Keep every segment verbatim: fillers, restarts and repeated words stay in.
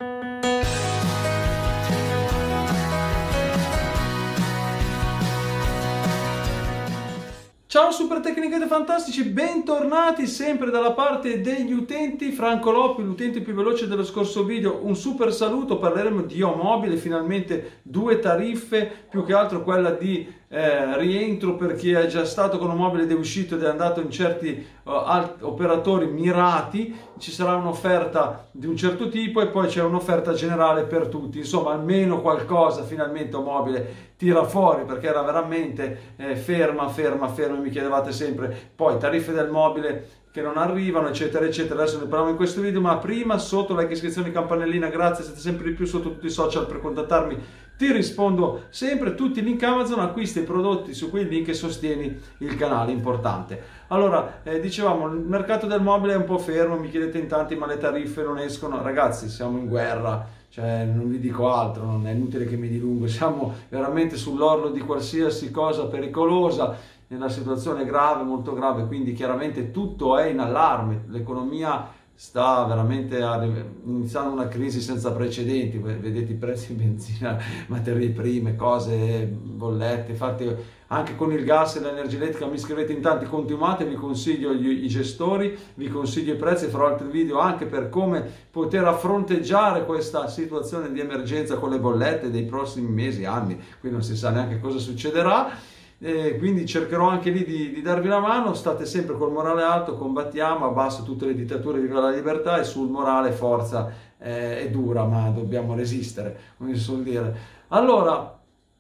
Ciao super tecniche fantastici, bentornati sempre dalla parte degli utenti. Franco Loppi, l'utente più veloce dello scorso video, un super saluto. Parleremo di Omobile, finalmente due tariffe, più che altro quella di eh, rientro per chi è già stato con Omobile ed è uscito ed è andato in certi uh, operatori mirati. Ci sarà un'offerta di un certo tipo e poi c'è un'offerta generale per tutti, insomma almeno qualcosa finalmente Omobile tira fuori, perché era veramente eh, ferma, ferma, ferma, mi chiedevate sempre poi tariffe del mobile che non arrivano, eccetera, eccetera. Adesso ne parliamo in questo video, ma prima sotto like, iscrizione, campanellina, grazie, siete sempre di più sotto tutti i social per contattarmi, ti rispondo sempre, tutti i link Amazon, acquisti i prodotti su quei link e sostieni il canale, importante. Allora, eh, dicevamo, il mercato del mobile è un po' fermo, mi chiedete in tanti, ma le tariffe non escono, ragazzi, siamo in guerra. Cioè, non vi dico altro, non è inutile che mi dilungo, siamo veramente sull'orlo di qualsiasi cosa pericolosa, nella situazione grave, molto grave, quindi chiaramente tutto è in allarme, l'economia sta veramente iniziando una crisi senza precedenti, vedete i prezzi di benzina, materie prime, cose, bollette, infatti anche con il gas e l'energia elettrica mi scrivete in tanti, continuate, vi consiglio gli, i gestori, vi consiglio i prezzi, farò altri video anche per come poter fronteggiare questa situazione di emergenza con le bollette dei prossimi mesi, anni, qui non si sa neanche cosa succederà. Eh, quindi cercherò anche lì di, di darvi una mano, state sempre col morale alto, combattiamo, abbasso tutte le dittature, viva la libertà, e sul morale forza, eh, è dura ma dobbiamo resistere, come si suol dire. Allora,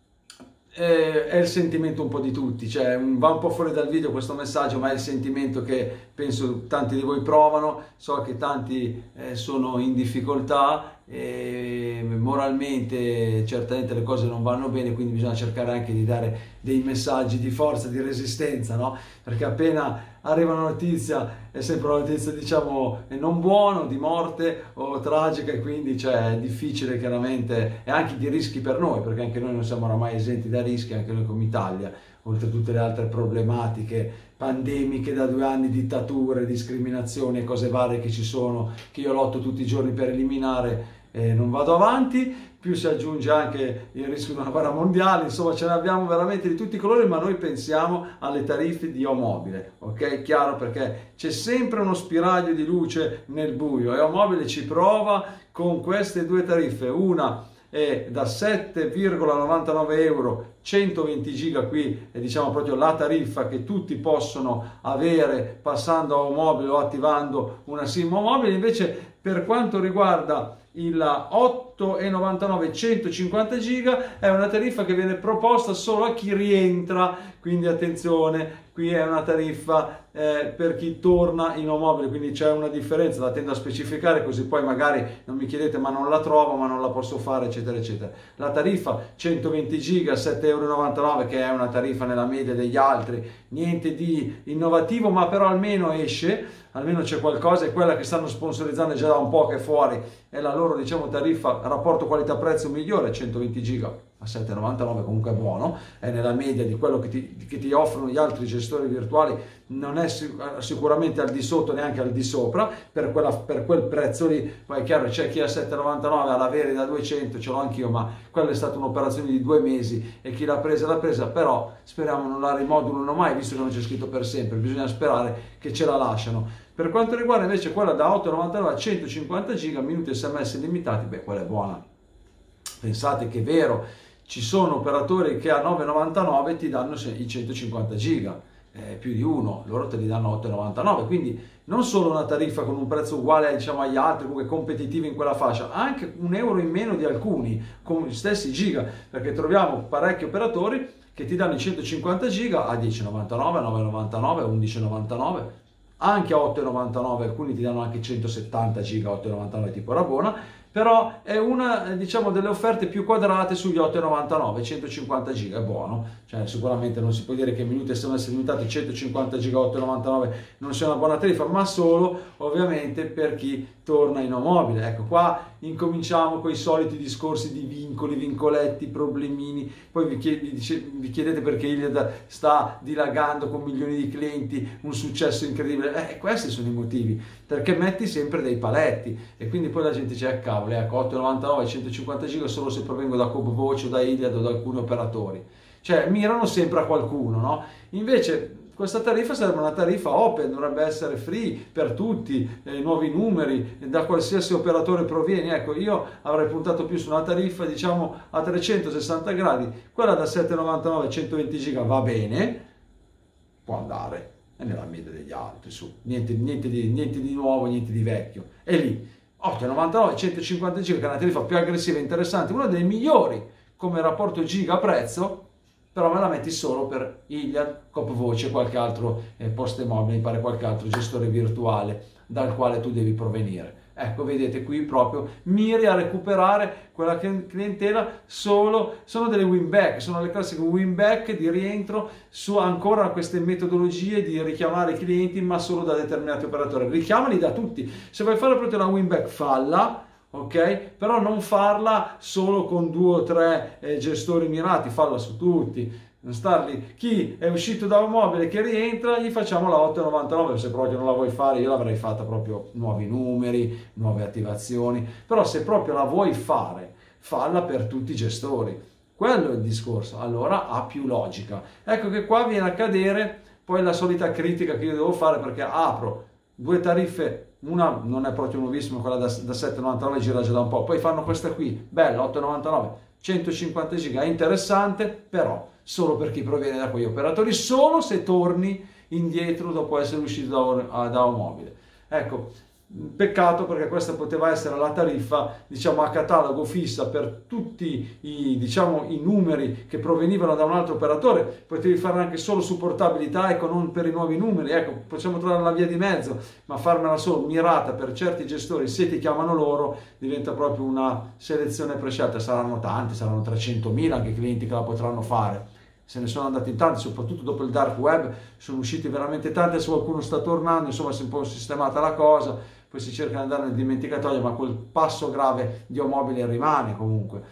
eh, è il sentimento un po' di tutti, cioè va un po' fuori dal video questo messaggio, ma è il sentimento che penso tanti di voi provano, so che tanti eh, sono in difficoltà, e moralmente certamente le cose non vanno bene, quindi bisogna cercare anche di dare dei messaggi di forza, di resistenza, no? Perché appena arriva una notizia è sempre una notizia, diciamo, non buona, di morte o tragica, e quindi cioè, è difficile chiaramente, e anche di rischi per noi, perché anche noi non siamo oramai esenti da rischi, anche noi come Italia, oltre a tutte le altre problematiche pandemiche da due anni, dittature, discriminazioni e cose varie che ci sono, che io lotto tutti i giorni per eliminare. Eh, non vado avanti, più si aggiunge anche il rischio di una guerra mondiale, insomma ce ne abbiamo veramente di tutti i colori, ma noi pensiamo alle tariffe di Omobile, ok? Chiaro, perché c'è sempre uno spiraglio di luce nel buio e Omobile ci prova con queste due tariffe, una è da sette virgola novantanove euro, centoventi giga, qui è diciamo proprio la tariffa che tutti possono avere passando a Omobile o attivando una SIM Omobile. Invece per quanto riguarda il otto virgola novantanove centocinquanta giga è una tariffa che viene proposta solo a chi rientra, quindi attenzione, qui è una tariffa eh, per chi torna in Omobile, quindi c'è una differenza, la tendo a specificare così poi magari non mi chiedete ma non la trovo, ma non la posso fare, eccetera eccetera. La tariffa centoventi giga sette virgola novantanove euro, che è una tariffa nella media degli altri, niente di innovativo, ma però almeno esce, almeno c'è qualcosa, è quella che stanno sponsorizzando già da un po' che è fuori, è la loro diciamo tariffa rapporto qualità-prezzo migliore, centoventi giga a sette virgola novantanove, comunque è buono, è nella media di quello che ti, che ti offrono gli altri gestori virtuali, non è sicuramente al di sotto neanche al di sopra, per, quella, per quel prezzo lì. Poi è chiaro, c'è chi a sette virgola novantanove ha l'avere da duecento, ce l'ho anch'io, ma quella è stata un'operazione di due mesi e chi l'ha presa l'ha presa, però speriamo non la rimodulino mai, visto che non c'è scritto per sempre, bisogna sperare che ce la lasciano. Per quanto riguarda invece quella da otto virgola novantanove a centocinquanta giga, minuti sms limitati, beh, quella è buona. Pensate che è vero, ci sono operatori che a nove virgola novantanove ti danno i centocinquanta giga, eh, più di uno, loro te li danno a otto virgola novantanove, quindi non solo una tariffa con un prezzo uguale diciamo agli altri, comunque competitivi in quella fascia, anche un euro in meno di alcuni, con gli stessi giga, perché troviamo parecchi operatori che ti danno i centocinquanta giga a dieci virgola novantanove, a nove virgola novantanove, a undici virgola novantanove, anche a otto virgola novantanove, alcuni ti danno anche centosettanta giga a otto virgola novantanove tipo Rabona, però è una diciamo delle offerte più quadrate sugli otto virgola novantanove, centocinquanta giga è buono, cioè sicuramente non si può dire che minuti sms limitati centocinquanta giga a otto virgola novantanove non sia una buona tariffa, ma solo ovviamente per chi torna in mobile. Ecco, qua incominciamo con i soliti discorsi di vincoli, vincoletti, problemini, poi vi, chied vi chiedete perché Iliad sta dilagando con milioni di clienti, un successo incredibile. Eh, questi sono i motivi, perché metti sempre dei paletti e quindi poi la gente dice, eh cavolo, ecco, otto virgola novantanove, centocinquanta giga solo se provengo da CoopVoce o da Iliad o da alcuni operatori. Cioè, mirano sempre a qualcuno, no? Invece questa tariffa sarebbe una tariffa open, dovrebbe essere free per tutti, eh, nuovi numeri, da qualsiasi operatore provieni. Ecco, io avrei puntato più su una tariffa, diciamo, a trecentosessanta gradi, quella da sette virgola novantanove a centoventi giga va bene, può andare, è nella media degli altri, su, niente, niente, di, niente di nuovo, niente di vecchio. E lì, otto virgola novantanove, centocinquanta giga, che è una tariffa più aggressiva e interessante, una delle migliori come rapporto giga-prezzo, però me la metti solo per Iliad, CoopVoce e qualche altro eh, poste mobile, mi pare qualche altro gestore virtuale dal quale tu devi provenire. Ecco, vedete qui proprio miri a recuperare quella clientela solo, sono delle win back, sono le classiche win back di rientro su ancora queste metodologie di richiamare i clienti, ma solo da determinati operatori. Richiamali da tutti, se vuoi fare proprio una win back falla, ok? Però non farla solo con due o tre eh, gestori mirati, farla su tutti, non star lì. Chi è uscito da un mobile che rientra, gli facciamo la otto virgola novantanove, se proprio non la vuoi fare, io l'avrei fatta proprio nuovi numeri, nuove attivazioni, però se proprio la vuoi fare, falla per tutti i gestori. Quello è il discorso, allora ha più logica. Ecco che qua viene a cadere poi la solita critica che io devo fare, perché apro due tariffe, una non è proprio nuovissima, quella da, da sette virgola novantanove gira già da un po', poi fanno questa qui, bella, otto virgola novantanove, centocinquanta giga, è interessante, però solo per chi proviene da quegli operatori, solo se torni indietro dopo essere uscito da, da un mobile. Ecco, peccato, perché questa poteva essere la tariffa, diciamo, a catalogo fissa per tutti i, diciamo, i numeri che provenivano da un altro operatore. Potevi fare anche solo supportabilità, ecco, non per i nuovi numeri. Ecco, possiamo trovare la via di mezzo, ma farmela solo mirata per certi gestori, se ti chiamano loro, diventa proprio una selezione prescelta. Saranno tanti, saranno trecentomila anche clienti che la potranno fare. Se ne sono andati in tanti, soprattutto dopo il dark web, sono usciti veramente tanti, se qualcuno sta tornando, insomma, si è un po' sistemata la cosa, poi si cerca di andare nel dimenticatoio, ma quel passo grave di mobile rimane comunque.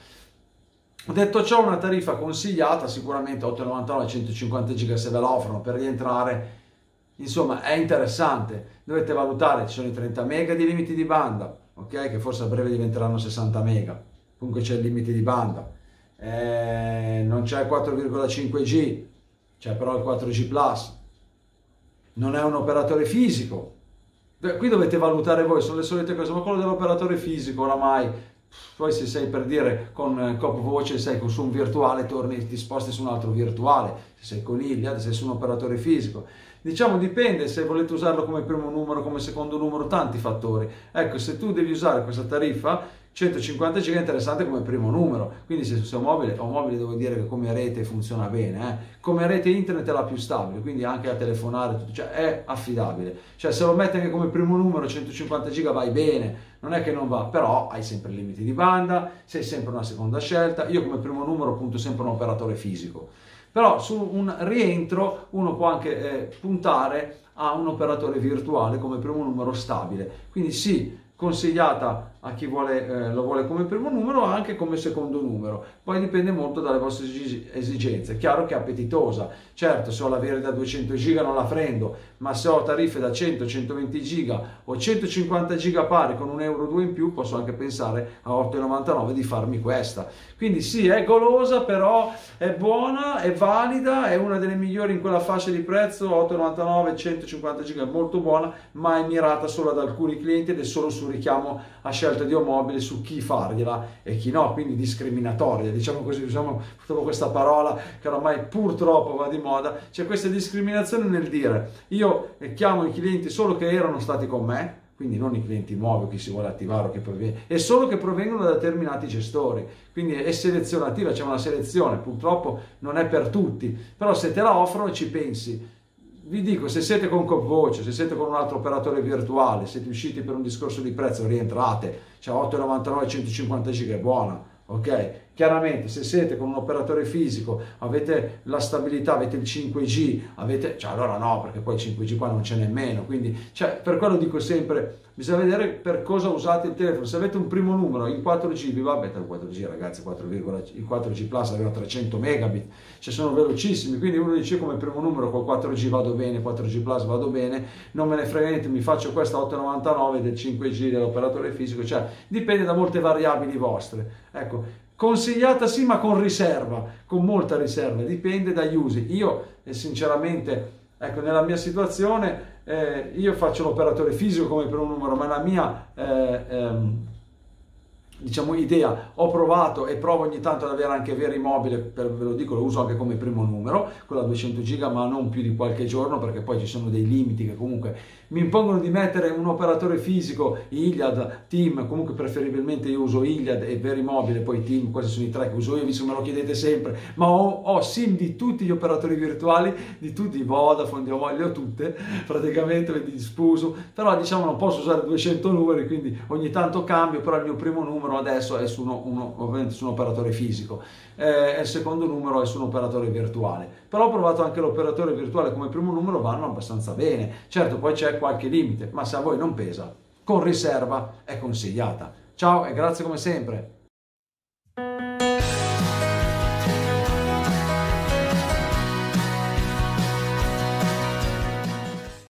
Detto ciò, una tariffa consigliata, sicuramente otto virgola novantanove, centocinquanta giga se ve la offrono per rientrare, insomma, è interessante. Dovete valutare, ci sono i trenta mega di limiti di banda, ok? Che forse a breve diventeranno sessanta mega, comunque c'è il limite di banda. Eh, non c'è il quattro virgola cinque G, c'è però il quattro G plus, non è un operatore fisico. Qui dovete valutare voi, sono le solite cose, ma quello dell'operatore fisico oramai, poi se sei, per dire, con CoopVoce, sei su un virtuale, torni, ti sposti su un altro virtuale, se sei con Iliad, sei su un operatore fisico. Diciamo, dipende se volete usarlo come primo numero, come secondo numero, tanti fattori. Ecco, se tu devi usare questa tariffa, centocinquanta giga è interessante come primo numero, quindi se su un mobile, o mobile devo dire che come rete funziona bene, eh? Come rete internet è la più stabile, quindi anche a telefonare, tutto, cioè è affidabile, cioè se lo metti anche come primo numero centocinquanta giga vai bene, non è che non va, però hai sempre limiti di banda, sei sempre una seconda scelta. Io come primo numero punto sempre un operatore fisico, però su un rientro uno può anche eh, puntare a un operatore virtuale come primo numero stabile, quindi sì, consigliata a chi vuole, eh, lo vuole come primo numero, anche come secondo numero, poi dipende molto dalle vostre esigenze. È chiaro che è appetitosa, certo, se ho la Verde da duecento giga non la prendo, ma se ho tariffe da cento centoventi giga o centocinquanta giga pari con un euro due in più, posso anche pensare a otto virgola novantanove di farmi questa. Quindi sì, è golosa, però è buona, è valida, è una delle migliori in quella fascia di prezzo, otto virgola novantanove, centocinquanta giga, è molto buona, ma è mirata solo ad alcuni clienti ed è solo su richiamo a scelta di mobile su chi fargliela e chi no, quindi discriminatoria, diciamo così, usiamo questa parola che ormai purtroppo va di moda. C'è questa discriminazione nel dire io chiamo i clienti solo che erano stati con me, quindi non i clienti nuovi, chi si vuole attivare o che proviene, e solo che provengono da determinati gestori, quindi è selezionativa, c'è una selezione, purtroppo non è per tutti, però se te la offrono ci pensi. Vi dico, se siete con CoopVoce, se siete con un altro operatore virtuale, siete usciti per un discorso di prezzo, rientrate, cioè otto virgola novantanove, centocinquanta giga è buona, ok? Chiaramente se siete con un operatore fisico, avete la stabilità, avete il cinque G, avete, cioè allora no, perché poi il cinque G qua non c'è nemmeno, quindi cioè, per quello dico sempre, bisogna vedere per cosa usate il telefono. Se avete un primo numero in quattro G, vi va bene il quattro G ragazzi, quattro, il quattro G Plus aveva trecento megabit, cioè sono velocissimi, quindi uno dice come primo numero col quattro G vado bene, quattro G Plus vado bene, non me ne frega niente, mi faccio questa otto virgola novantanove del cinque G dell'operatore fisico, cioè dipende da molte variabili vostre, ecco. Consigliata sì, ma con riserva, con molta riserva, dipende dagli usi. Io eh, sinceramente, ecco, nella mia situazione, eh, io faccio l'operatore fisico come primo numero, ma la mia eh, ehm, diciamo idea, ho provato e provo ogni tanto ad avere anche Verimobile, per, ve lo dico, lo uso anche come primo numero, quella duecento giga, ma non più di qualche giorno, perché poi ci sono dei limiti che comunque mi impongono di mettere un operatore fisico, Iliad, Team, comunque preferibilmente io uso Iliad e Verimobile, poi Team, questi sono i tre che uso io, visto che me lo chiedete sempre, ma ho, ho SIM di tutti gli operatori virtuali, di tutti, Vodafone, di Omo, le ho tutte, praticamente, di Spuso, però diciamo non posso usare duecento numeri, quindi ogni tanto cambio, però il mio primo numero adesso è su, uno, uno, ovviamente su un operatore fisico, eh, e il secondo numero è su un operatore virtuale, però ho provato anche l'operatore virtuale come primo numero, vanno abbastanza bene, certo poi c'è qualche limite, ma se a voi non pesa, con riserva è consigliata. Ciao e grazie come sempre.